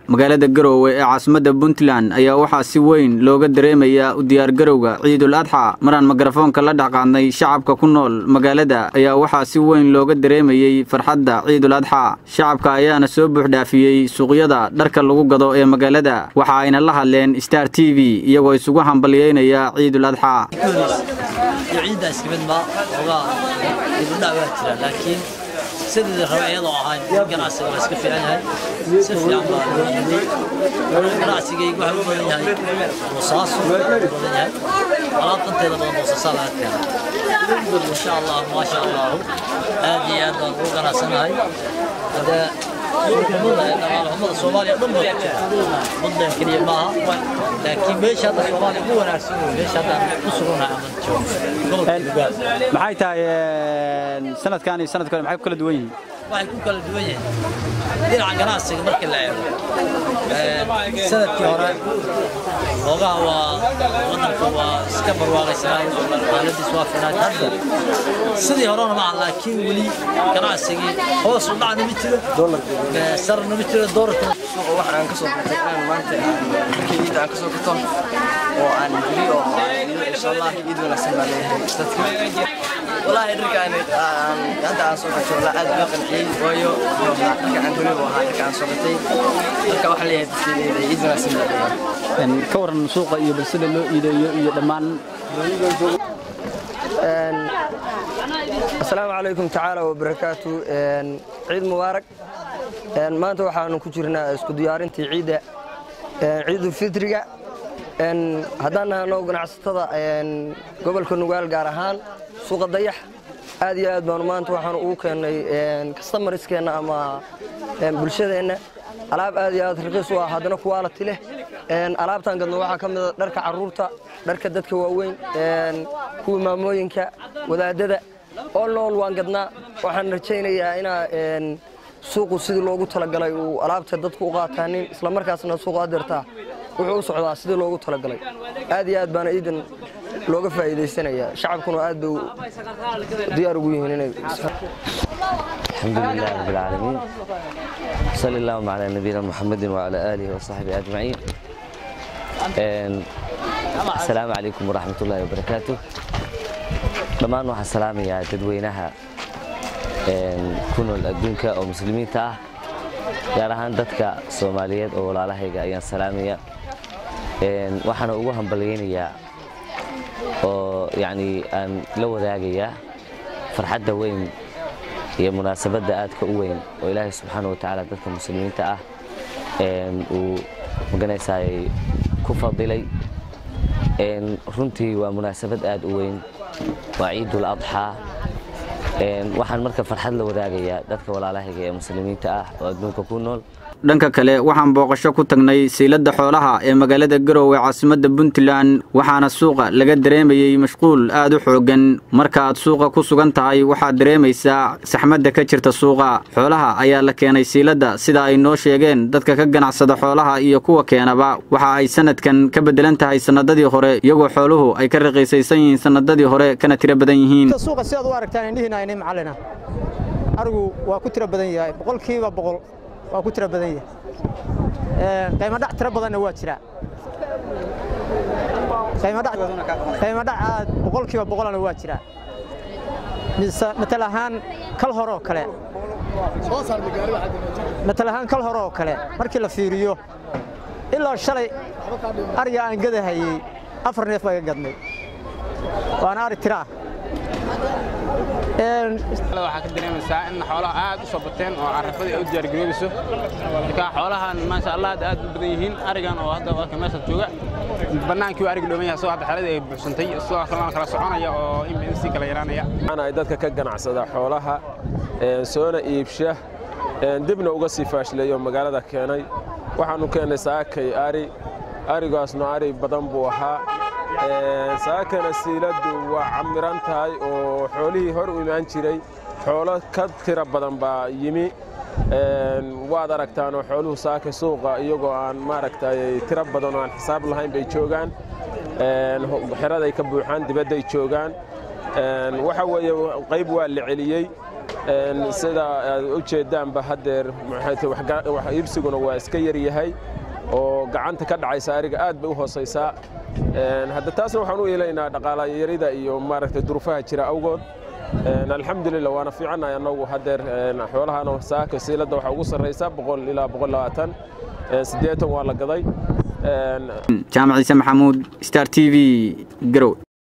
magaalada Garowe ee caasimadda Puntland ayaa waxaa si weyn looga dareemayaa u diyaar garowga Ciidul Adha maraan mikrofoonka la dhaqaaqnay shacabka ku nool magaalada ayaa waxaa si weyn looga dareemayay farxadda Ciidul Adha shacabka ayaana soo buux dhaafiyay suuqyada dharka lagu gado ee magaalada waxa ayna la hadleen Star TV iyagoo isugu hambalyeynaya Ciidul Adha ciida ismid ma oga Ciidul Adha laakiin سيد الرواية ضاعان جناس بس كفي عنها سفي عمال جناس يجي واحد بدنها رصاص بدنها ولا قنت إذا بدنا رصاصات كان إن شاء الله ما شاء الله هذه هذا جناس هاي هذا هم الصومالي ضمن كلية معها لكن ليش هذا الصومالي هو نفسه ليش هذا نصرنا maxay sanad kan iyo sanad kale maxay kala duwan yihiin waxay ku kala duwan yihiin dhinaca ganacsiga markii la eego sanadkii hore loogaha waa wadanka waa iska barwaaqaysanay xaaladiis waa fiicnaan hadda sidii horena ma laakiin wali ganacsigii hoos u dhacay mid jiro sarna mid jiro doorka wax aan ka soo baxay maanta kiida aan ka soo qabto oo aan jiro insha Allah idoo la sameeyay dadka wallahi dirkaan hadda aan soo qabto la aad baan qanciyay waayo marka aan guriga waxaan ka soo qabtay marka wax leeyahay idoo la sameeyay ka waran suuqa iyo bulshada loo iideeyo iyo dhamaan السلام عليكم تعالى وبركاته عيد مبارك maanta waxaanu ku jirnaa isku diyaarintii ciidul fitriga haddaan nahay ganacsatada gobolka Nugaal gaar ahaan suuqa Dayax aad iyo aad baan maanta waxaan ugu keenay customerskeena ama bulshadeena alaab aad iyo aad raqiis ah hadana quality leh alaabtan gadno waxa kamid ah dharka caruurta dharka dadka waaweyn kuwa maamooyinka wadaadada all waan gadnaa waxaan rajaynayaa inaa suuqu sidii loogu talagalay oo alaabta dadku u qaataanin isla markaasna suuqa adeerta wuxuu u socdaa sidii loogu talagalay aad iyo aad baan iidan looga faa'iideysanaya shacabkuna aad buu diyaar ugu yihiin inay alxamdulillahi rabbil aalamiin sallallahu ala nabiyina muhammadin wa ala alihi wa sahbihi ajma'in assalaamu alaykum wa rahmatullahi wa barakatuh dhamaan waxaan salaamayaa dadweynaha kunol adduunka oo muslimiinta ah gaar ahaan dadka Soomaaliyeed oo walaalahayga ayaan salaamaya waxaan ugu hambalyeynaya oo yaani aan la wadaagaya farxadda weyn iyo munaasabadda aadka u weyn oo Ilaahay subhanahu wa ta'ala dadka muslimiinta ah uu maganaysaay ku fadilay runtii waa munaasabad aad u weyn waa Ciidul Adha waxaan marka farxad la wadaagayaa dadka walaalahayga ee muslimiinta ah oo adduunka ku nool dhanka kale waxaan booqasho ku tagnay siilada xoolaha ee magaalada Garowe caasimadda Puntland waxaana suuqa laga dareemayay mashquul aad u xoogan marka aad suuqa ku sugan tahay waxaad dareemaysaa saxmadda ka jirta suuqa xoolaha ayaa la keenay siilada sida ay noo sheegeen dadka ka ganacsada xoolaha iyo kuwa keenaba waxa ay sanadkan ka bedelan tahay sanadadii hore iyagoo xooluhu ay ka raqiisaysan yihiin sanadadii hore kana tiro badan yihiin suuqa si aad u aragtaan indhihiina inay macallina arigu waa ku tiro badan yahay boqolkiiba boqol waa ku tiro badan yahay qiimo dhac tiro badanna waa jira qiimo dhac aad boqolkiiba boqolna waa jira مثلا كل هرو كله مثلا كل هرو كله markii la fiiriyo ilaa shalay ariga aan gadahay afar neef ay gadnay waana ari tira waxa ka dareemaysaa in xoolaha aad u soo bateen oo carafada ay u diyaar gareeyso marka xoolahan ma sha Allah aad u badan yihiin arigan oo hadda waa ka meesha jooga banaankii ariga dhoomay soo hadda xaalada ay buuxsantay soo kala soconaya oo in si kala yaraanaya ana ay dadka ka ganacsada xoolaha soona iibsha dibna uga sii faashleeyo magaalada keenay waxaanu keenay saakay arigaasna ari badan buu ahaa saakana siiladu waa camiran tahay oo xoolihii hor u imaan jiray xoolo ka tira badan baa yimi waad aragtaan oo xooluhu saakay suuqa iyagoo aan maaragtay tira badan oo aan xisaab lahayn bay joogaan xeraday ka buuxaan dibadda ay joogaan waxa weeye qayb waa la celiyay sida aad u jeedaanba hadeer wax iibsiguna waa iska yar yahay oo gacanta ka dhacaysa ariga aad bay u hooseysaa hadda taasna waxaan u yeelaynaa dhaqaalaha yarida iyo maaragtay duruufaha jira awgood alxamdulillah waana fiicanahay anagu hadeer xoolahana saaka siilada waxa ugu sareysa 100 ilaa 120 80 waa la gaday jaamac ciise maxamuud Star TV Garowe